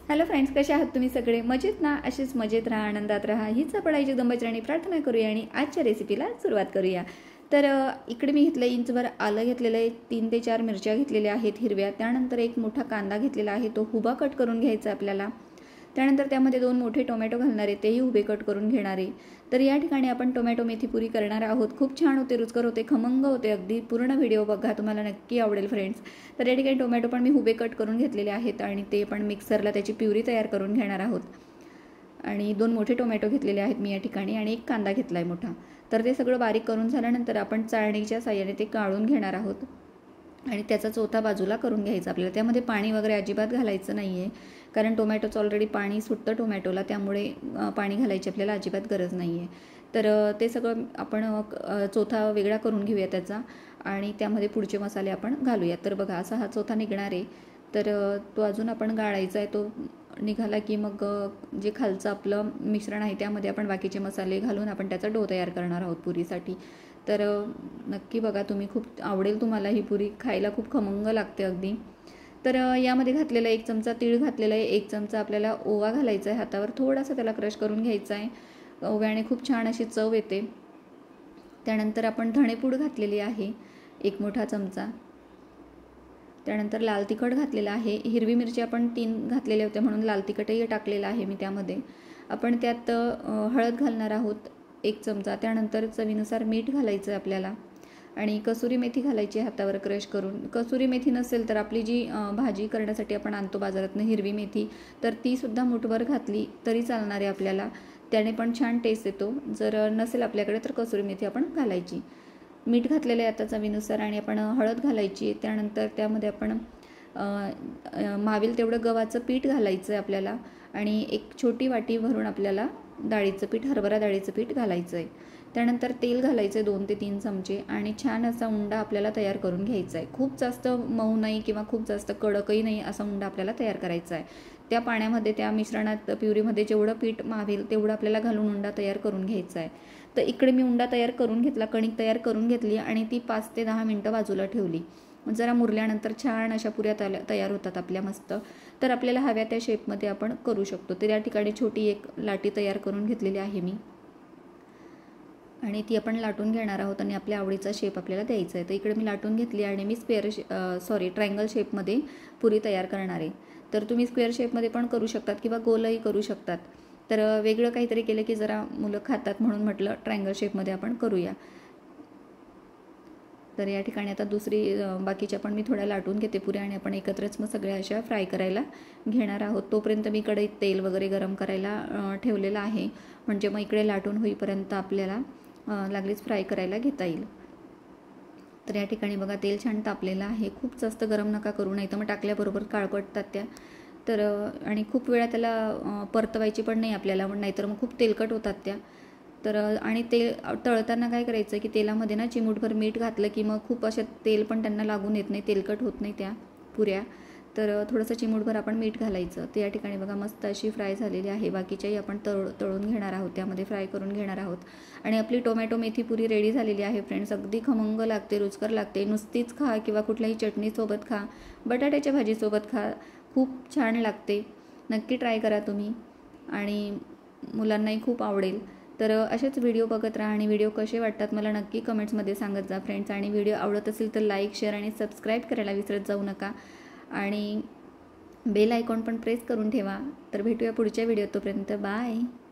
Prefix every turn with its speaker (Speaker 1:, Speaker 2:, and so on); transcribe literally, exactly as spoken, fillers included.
Speaker 1: Hello friends, कसे आहात तुम्ही सगळे? मजेत ना? अशीच मजेत राहा, आनंदात राहा हीच आपण आई जगदंबेचरणी प्रार्थना करूया आणि आजच्या रेसिपीला सुरुवात करूया। तर इकडे मी घेतलं इंचभर आलं घेतलेलं आहे, तीन ते चार मिरच्या घेतलेल्या आहेत हिरव्या, त्यानंतर एक मोठा कांदा घेतलेला आहे, तो उभा कट करून घ्यायचा आपल्याला। त्यानंतर त्यामध्ये दोन मोठे टोमॅटो घालणार आहे, तेही उभे कट करून घेणार आहे। तर या ठिकाणी आपण टोमॅटो मेथी पुरी करणार आहोत। खूप छान होते, रुचकर होते, खमंग होते अगदी। पूर्ण व्हिडिओ बघा, तुम्हाला नक्की आवडेल फ्रेंड्स। तर या ठिकाणी टोमॅटो पण मी उभे कट करून घेतलेले आहेत आणि ते पण मिक्सरला त्याची प्युरी तयार करून घेणार आहोत। आणि दोन मोठे टोमॅटो घेतलेले आहेत मी या ठिकाणी आणि एक कांदा घेतला आहे मोठा। तर ते सगळं बारीक करून झाल्यानंतर आपण चाळणीच्या साहाय्याने ते काढून घेणार आहोत आणि त्याचा चोथा बाजूला करून घ्यायचा आपल्याला। त्यामध्ये पाणी वगैरे अजिबात घालायचं नाही आहे, कारण टोमॅटोचं ऑलरेडी पाणी सुटतं टोमॅटोला, त्यामुळे पाणी घालायची आपल्याला अजिबात गरज नाही आहे। तर ते सगळं आपण चोथा वेगळा करून घेऊया त्याचा आणि त्यामध्ये पुढचे मसाले आपण घालूया। तर बघा, असा हा चोथा निघणार आहे। तर तो अजून आपण गाळायचा आहे, तो निघाला की मग जे खालचं आपलं मिश्रण आहे त्यामध्ये आपण बाकीचे मसाले घालून आपण त्याचा डो तयार करणार आहोत पुरीसाठी। तर नक्की बघा तुम्ही, खूप आवडेल तुम्हाला ही पुरी, खायला खूप खमंग लागते अगदी। तर यामध्ये घातलेला एक चमचा तीळ घातलेला आहे, एक चमचा आपल्याला ओवा घालायचा आहे हातावर, थोडासा त्याला क्रश करून घ्यायचा आहे। ओव्याने खूप छान अशी चव येते। त्यानंतर आपण धणेपूड घातलेली आहे एक मोठा चमचा। त्यानंतर लाल तिखट घातलेला आहे, हिरवी मिरची आपण तीन घातलेल्या होत्या म्हणून लाल तिखटही टाकलेलं आहे मी त्यामध्ये। आपण त्यात हळद घालणार आहोत एक चमचा, त्यानंतर चवीनुसार मीठ घालायचं आहे आपल्याला आणि कसुरी मेथी घालायची हातावर क्रश करून। कसुरी मेथी नसेल तर आपली जी भाजी करण्यासाठी आपण आणतो बाजारातून हिरवी मेथी, तर ती सुद्धा मुठभर घातली तरी चालणार आहे आपल्याला, त्याने पण छान टेस्ट येतो। जर नसेल आपल्याकडे तर कसुरी मेथी आपण घालायची। मीठ घातलेलं आहे आता चवीनुसार आणि आपण हळद घालायची। त्यानंतर त्यामध्ये आपण मावेल तेवढं गव्हाचं पीठ घालायचं आहे आपल्याला आणि एक छोटी वाटी भरून आपल्याला डाळीचं पीठ, हरभरा डाळीचं पीठ घालायचं आहे। त्यानंतर तेल घालायचं आहे दोन ते तीन चमचे आणि छान असा उंडा आपल्याला तयार करून घ्यायचा आहे। खूप जास्त मऊ नाही किंवा खूप जास्त कडकही नाही, असा उंडा आपल्याला तयार करायचा आहे। त्या पाण्यामध्ये, त्या मिश्रणात, प्युरीमध्ये जेवढं पीठ मावेल तेवढं आपल्याला घालून उंडा तयार करून घ्यायचा आहे। तर इकडे मी उंडा तयार करून घेतला, कणिक तयार करून घेतली आणि ती पाच ते दहा मिनटं बाजूला ठेवली। जरा मुरल्यानंतर छान अशा पुऱ्या तयार होतात आपल्या मस्त। तर आपल्याला हव्या त्या शेपमध्ये आपण करू शकतो। तर या ठिकाणी छोटी एक लाटी तयार करून घेतलेली आहे मी आणि ती आपण लाटून घेणार आहोत आणि आपल्या आवडीचा शेप आपल्याला द्यायचा आहे। तर इकडे मी लाटून घेतली आणि मी स्क्वेअर शे सॉरी ट्रायंगल शेपमध्ये पुरी तयार करणार आहे। तर तुम्ही स्क्वेअर शेपमध्ये पण करू शकतात किंवा गोलही करू शकतात। तर वेगळं काहीतरी केलं की जरा मुलं खातात म्हणून म्हटलं ट्रायंगल शेपमध्ये आपण करूया। तर या ठिकाणी आता दुसरी बाकीच्या पण मी थोड्या लाटून घेते पुऱ्या आणि आपण एकत्रच मग सगळ्या अशा फ्राय करायला घेणार आहोत। तोपर्यंत मी कढईत तेल वगैरे गरम करायला ठेवलेलं आहे, म्हणजे मग इकडे लाटून होईपर्यंत आपल्याला लागलीच फ्राय करायला घेता येईल। तर या ठिकाणी बघा, तेल छान तापलेलं आहे, खूप जास्त गरम नका करू, नाही तर मग टाकल्याबरोबर काळपटतात त्या। तर आणि खूप वेळा त्याला परतवायची पण नाही आपल्याला, नाहीतर मग खूप तेलकट होतात त्या। तर आणि ते तळताना काय करायचं की तेलामध्ये ना चिमूटभर मीठ घातलं की मग खूप अशा तेल पण त्यांना लागून येत नाही, तेलकट होत नाही त्या पुऱ्या। तर थोडंसं चिमूटभर आपण मीठ घालायचं। तर या ठिकाणी बघा मस्त अशी फ्राय झालेली आहे, बाकीच्याही आपण तळ तळून घेणार आहोत, त्यामध्ये फ्राय करून घेणार आहोत। आणि आपली टोमॅटो मेथी पुरी रेडी झालेली आहे फ्रेंड्स। अगदी खमंग लागते, रुचकर लागते, नुसतीच खा किंवा कुठल्याही चटणीसोबत खा, बटाट्याच्या भाजीसोबत खा, खूप छान लागते। नक्की ट्राय करा तुम्ही आणि मुलांनाही खूप आवडेल। तर असेच व्हिडिओ बघत राहा आणि व्हिडिओ कसे वाटतात मला नक्की कमेंट्समध्ये सांगत जा फ्रेंड्स। आणि व्हिडिओ आवडत असेल तर लाईक, शेअर आणि सबस्क्राईब करायला विसरत जाऊ नका आणि बेल आयकॉन पण प्रेस करून ठेवा। तर भेटूया पुढच्या व्हिडिओत, तोपर्यंत बाय।